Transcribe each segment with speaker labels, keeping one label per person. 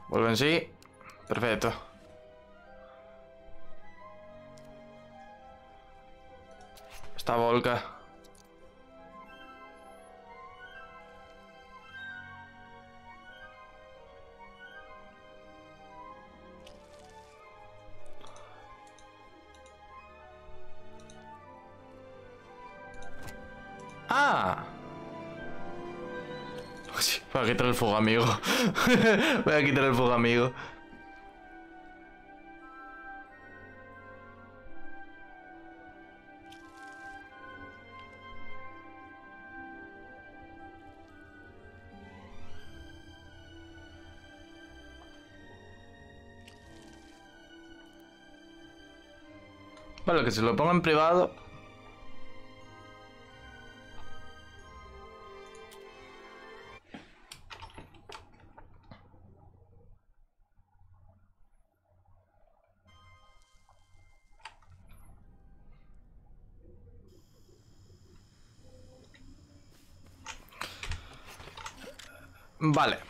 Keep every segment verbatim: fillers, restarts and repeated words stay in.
Speaker 1: Vuelve en sí. Perfecto. Está Volca. ¡Ah! Voy a quitar el fuego amigo. Voy a quitar el fuego amigo. Vale, que se lo ponga en privado. Vale.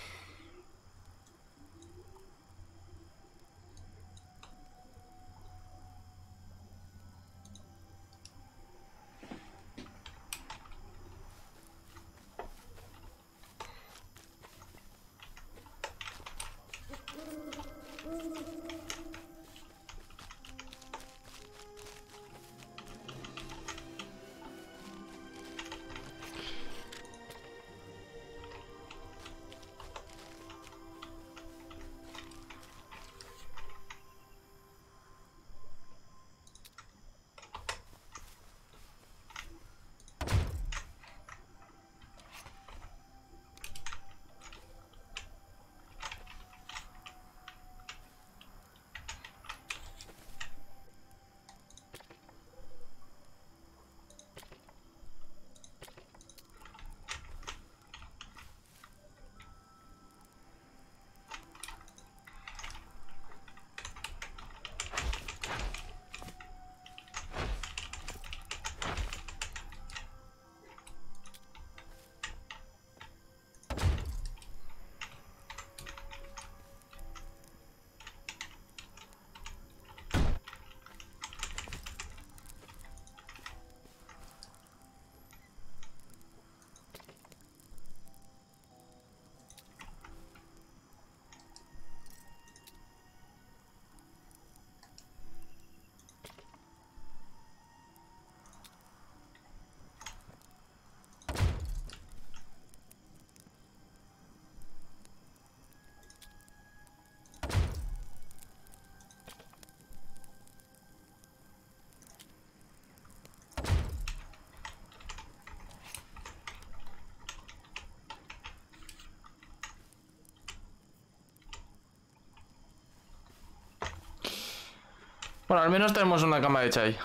Speaker 1: Bueno, al menos tenemos una cama de chai.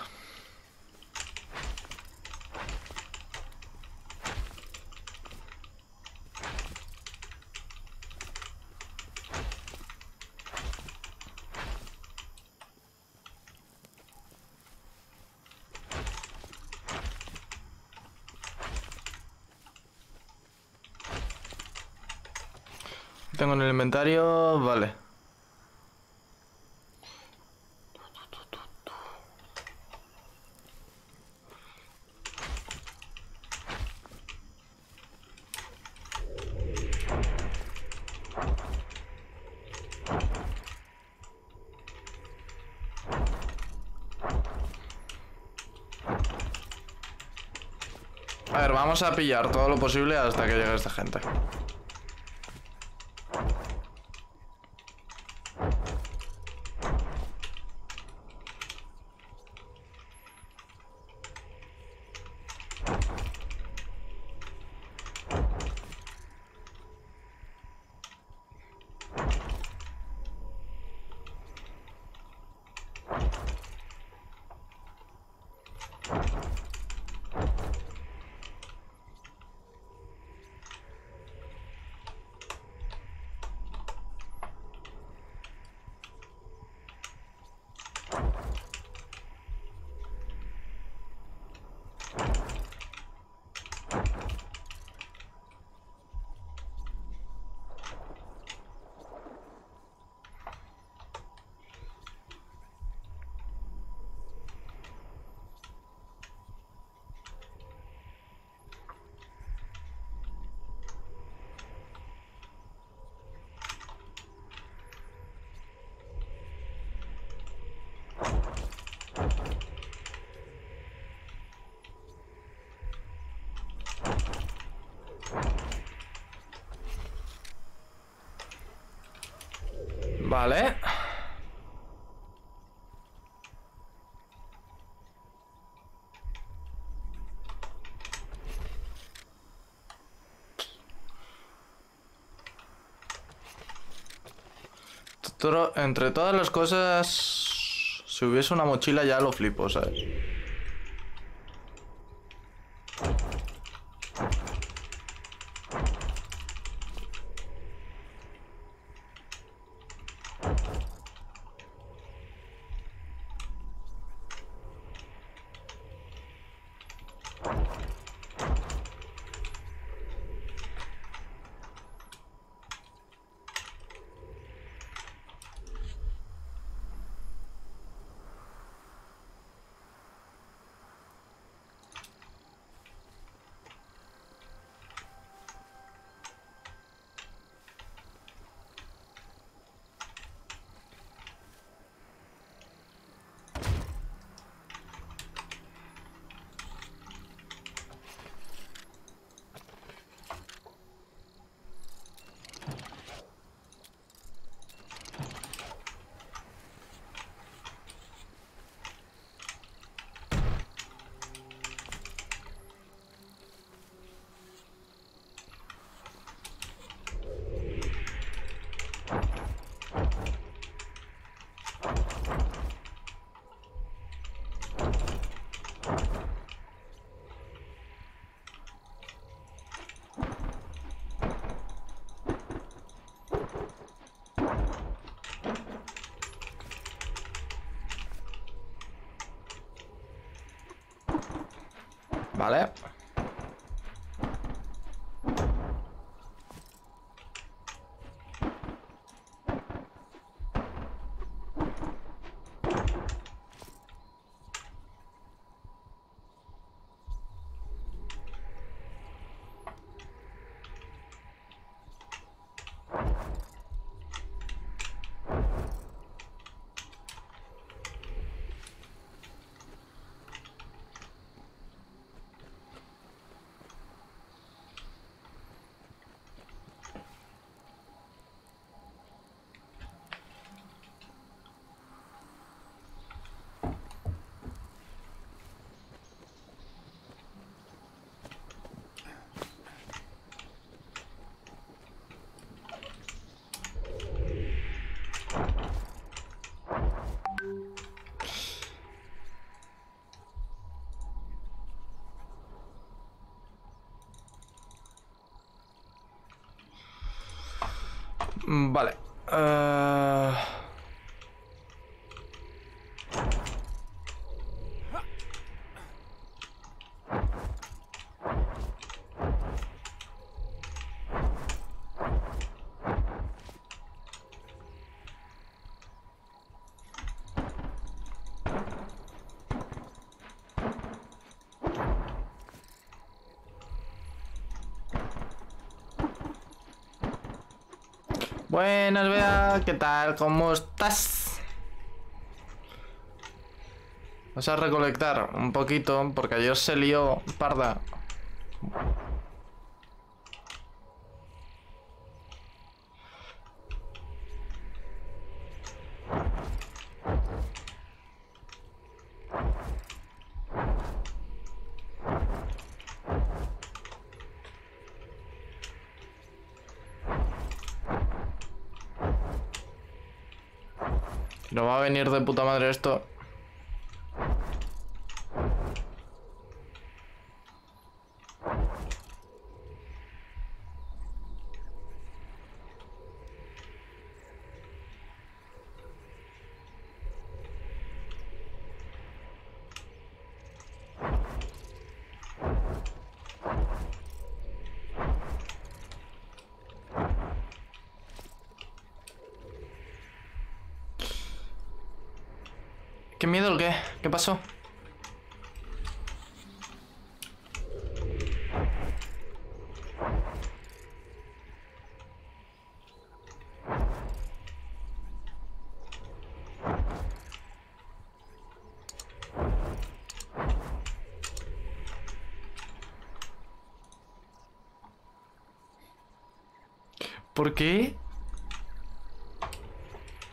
Speaker 1: Tengo en el inventario, vale. A ver, vamos a pillar todo lo posible hasta que llegue esta gente. Vale. Todo- entre todas las cosas, si hubiese una mochila ya lo flipo, ¿sabes? Vale. Mm, Vale. Eh, Buenas, Bea. ¿Qué tal? ¿Cómo estás? Vas a recolectar un poquito, porque ayer se lió parda. No va a venir de puta madre esto. ¿Qué miedo el qué? ¿Qué pasó? ¿Por qué?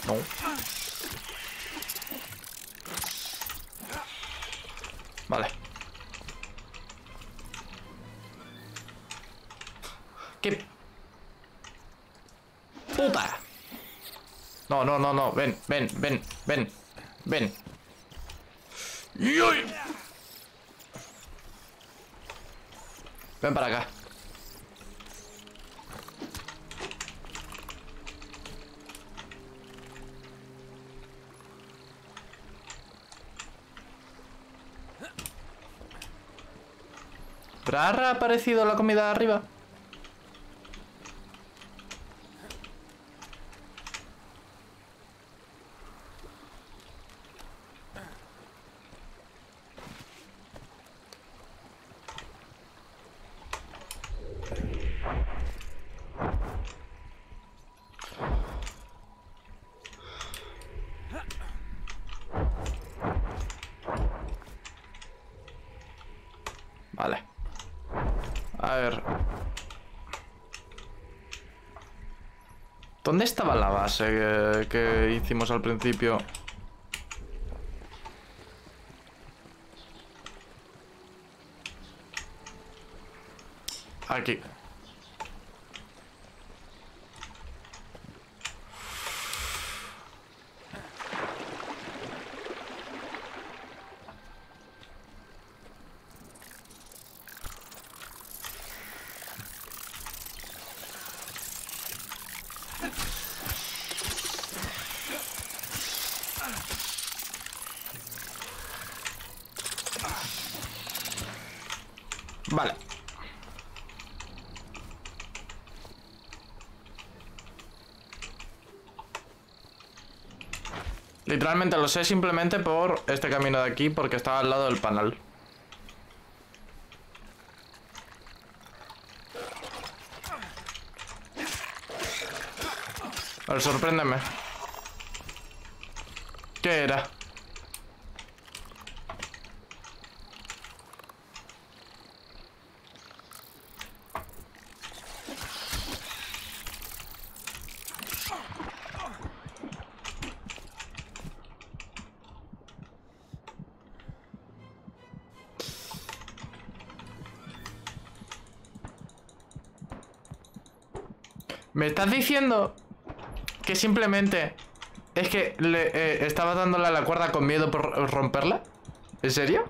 Speaker 1: No. Vale. ¿Qué? ¡Puta! No, no, no, no. Ven, ven, ven, ven. Ven. ¡Uy! Ven para acá. ¿Habrá reaparecido la comida de arriba? Vale. A ver. ¿Dónde estaba la base que, que hicimos al principio? Aquí. Vale. Literalmente lo sé simplemente por este camino de aquí, porque estaba al lado del panel. A ver, sorpréndeme. ¿Qué era? ¿Me estás diciendo que simplemente es que le eh, estaba dándole a la cuerda con miedo por romperla? ¿En serio?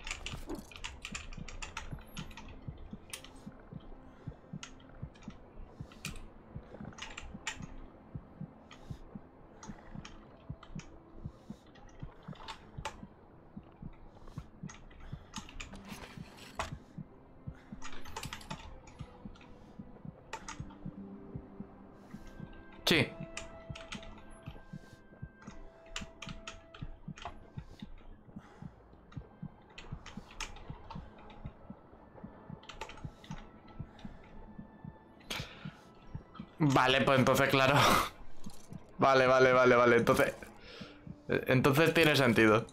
Speaker 1: Sí. Vale, pues entonces, claro. Vale, vale, vale, vale. Entonces... Entonces tiene sentido.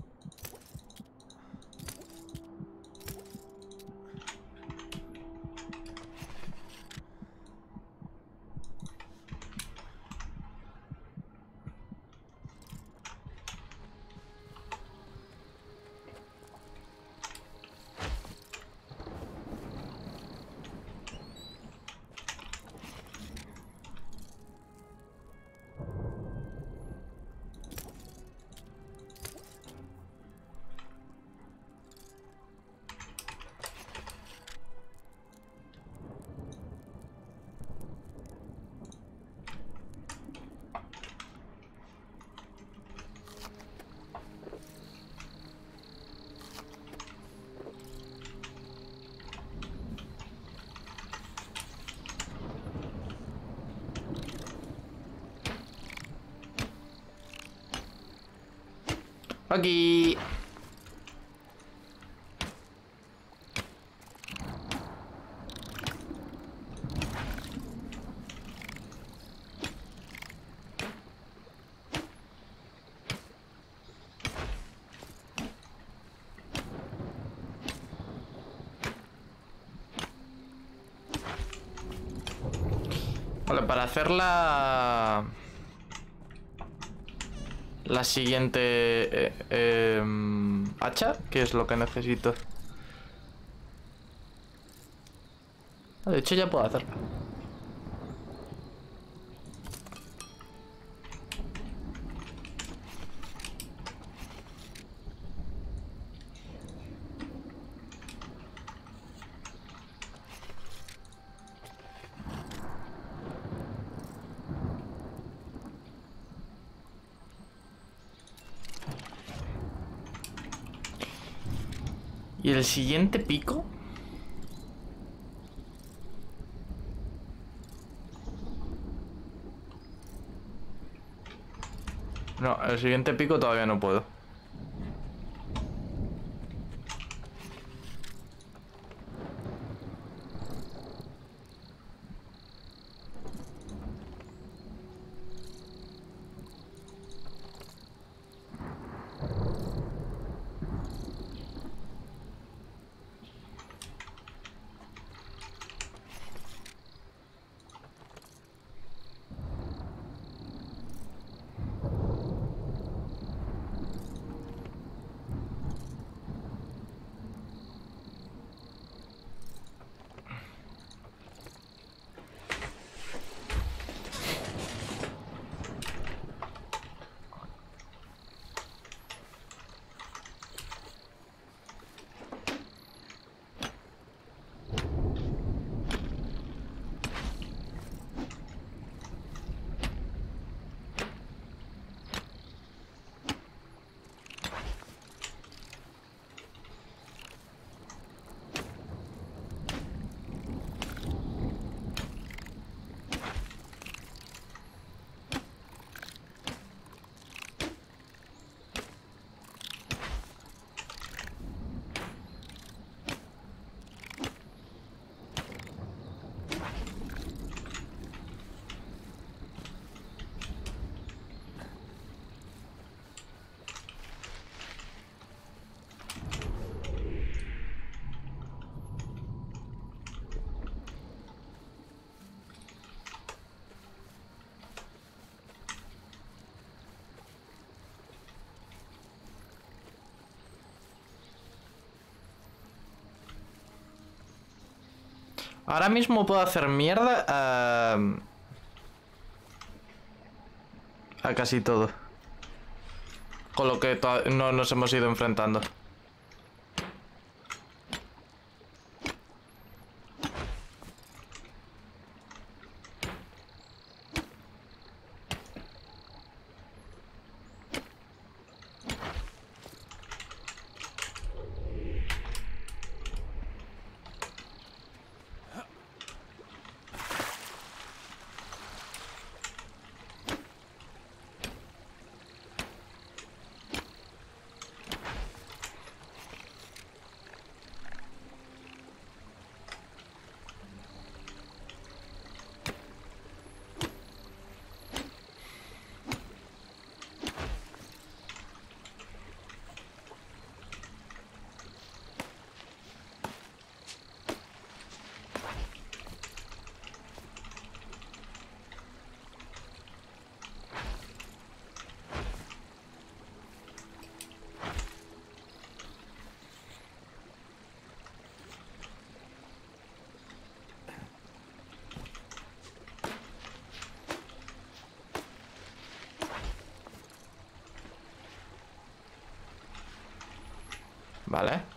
Speaker 1: Aquí. Vale, para hacerla... la siguiente eh, eh, hacha, que es lo que necesito. De hecho ya puedo hacerlo. ¿Y el siguiente pico? No, el siguiente pico todavía no puedo. Ahora mismo puedo hacer mierda a... a casi todo. Con lo que no nos hemos ido enfrentando. Vale.